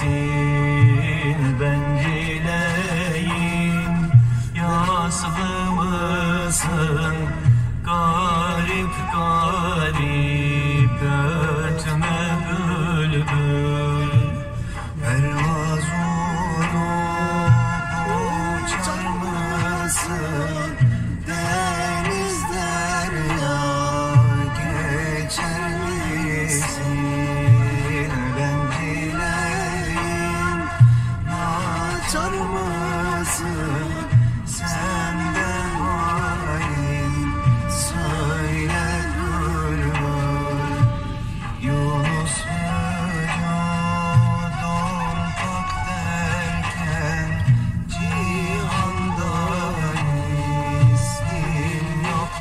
bencileyim. Yaslı mısın garip garip, örtme bülbül. Pervaz olup uçar mısın deniz derya, geçer misin bencileyim. Açar mısın senden hain, söyle bülbül. Yunus vücudum pak derken, cihanda ismin yok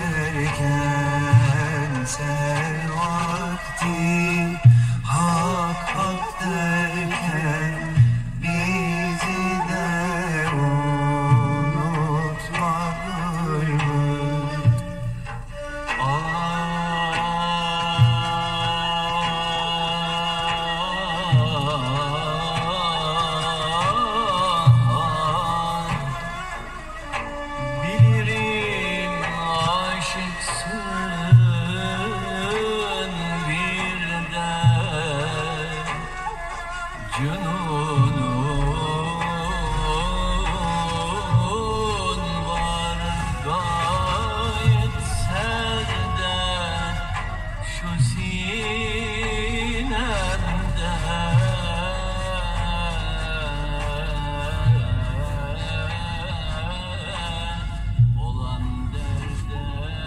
derken, sen vakti hak hak derken, bizi de unutma bülbül. Bilirim aşıksın bir de, cünunun var gayet serde, şu sinemde. Olan derde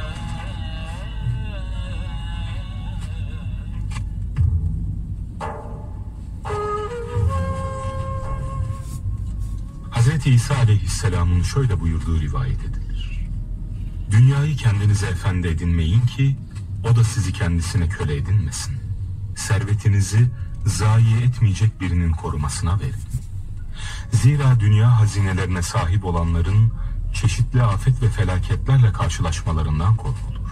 Hz. İsa aleyhisselamın şöyle buyurduğu rivayet edilir. Dünyayı kendinize efendi edinmeyin ki o da sizi kendisine köle edinmesin. Servetinizi zayi etmeyecek birinin korumasına verin. Zira dünya hazinelerine sahip olanların çeşitli afet ve felaketlerle karşılaşmalarından korkulur.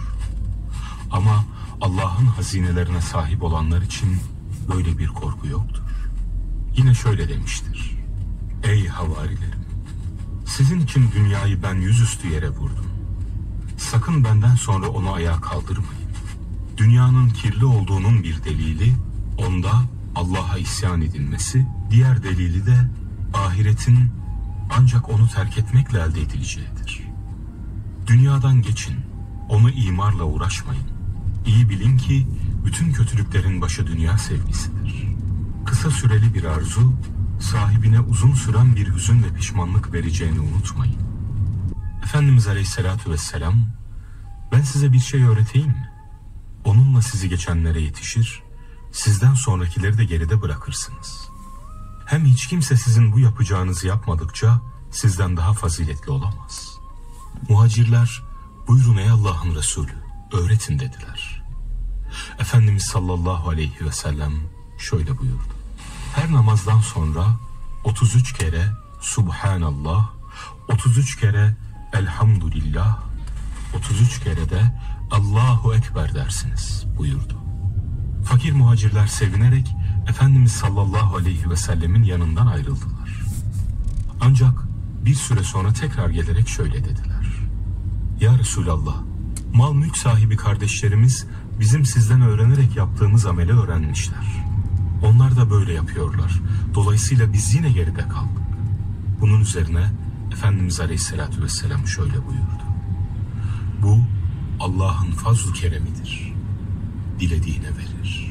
Ama Allah'ın hazinelerine sahip olanlar için böyle bir korku yoktur. Yine şöyle demiştir: Ey havarilerim! Sizin için dünyayı ben yüzüstü yere vurdum. Sakın benden sonra onu ayağa kaldırmayın. Dünyanın kirli olduğunun bir delili onda Allah'a isyan edilmesi, diğer delili de ahiretin ancak onu terk etmekle elde edileceğidir. Dünyadan geçin, onu imarla uğraşmayın. İyi bilin ki bütün kötülüklerin başı dünya sevgisidir. Kısa süreli bir arzu, sahibine uzun süren bir hüzün ve pişmanlık vereceğini unutmayın. Efendimiz Aleyhisselatü Vesselam, ben size bir şey öğreteyim mi? Onunla sizi geçenlere yetişir, sizden sonrakileri de geride bırakırsınız. Hem hiç kimse sizin bu yapacağınızı yapmadıkça sizden daha faziletli olamaz. Muhacirler, buyurun ey Allah'ın Resulü, öğretin dediler. Efendimiz sallallahu aleyhi ve sellem şöyle buyurdu: her namazdan sonra 33 kere Subhanallah, 33 kere Elhamdülillah, 33 kere de Allahu Ekber dersiniz buyurdu. Fakir muhacirler sevinerek Efendimiz sallallahu aleyhi ve sellemin yanından ayrıldılar. Ancak bir süre sonra tekrar gelerek şöyle dediler: Ya Resulallah, mal mülk sahibi kardeşlerimiz bizim sizden öğrenerek yaptığımız ameli öğrenmişler. Onlar da böyle yapıyorlar. Dolayısıyla biz yine geride kaldık. Bunun üzerine Efendimiz Aleyhisselatü Vesselam şöyle buyurdu: bu Allah'ın fazl-ı keremidir. Dilediğine verir.